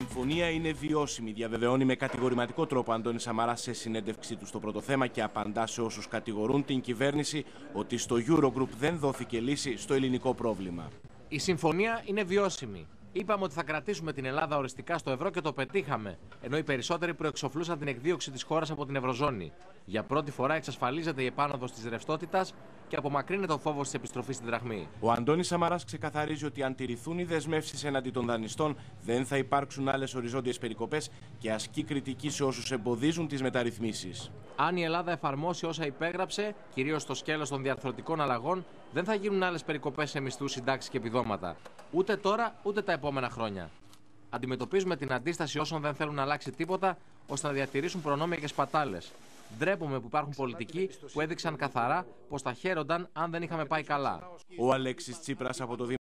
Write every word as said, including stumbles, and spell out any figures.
συμφωνία είναι βιώσιμη, διαβεβαιώνει με κατηγορηματικό τρόπο Αντώνης Σαμαράς σε συνέντευξή του στο Πρώτο Θέμα και απαντά σε όσους κατηγορούν την κυβέρνηση ότι στο Eurogroup δεν δόθηκε λύση στο ελληνικό πρόβλημα. Η συμφωνία είναι βιώσιμη. Είπαμε ότι θα κρατήσουμε την Ελλάδα οριστικά στο ευρώ και το πετύχαμε, ενώ οι περισσότεροι προεξοφλούσαν την εκδίωξη της χώρας από την Ευρωζώνη. Για πρώτη φορά εξασφαλίζεται η επάνωδος της ρευστότητας και απομακρύνεται ο φόβος της επιστροφής στην δραχμή. Ο Αντώνης Σαμαράς ξεκαθαρίζει ότι αν τηρηθούν οι δεσμεύσεις εναντί των δανειστών, δεν θα υπάρξουν άλλες οριζόντιες περικοπές και ασκεί κριτική σε όσους εμποδίζουν τις μεταρρυθμίσεις. Αν η Ελλάδα εφαρμόσει όσα υπέγραψε, κυρίως στο σκέλος των διαρθρωτικών αλλαγών, δεν θα γίνουν άλλες περικοπές σε μισθούς, συντάξεις και επιδόματα. Ούτε τώρα, ούτε τα επόμενα χρόνια. Αντιμετωπίζουμε την αντίσταση όσων δεν θέλουν να αλλάξει τίποτα, ώστε να διατηρήσουν προνόμια και σπατάλες. Ντρέπομαι που υπάρχουν πολιτικοί που έδειξαν καθαρά πως θα χαίρονταν αν δεν είχαμε πάει καλά. Ο Αλέξης Τσίπρας από το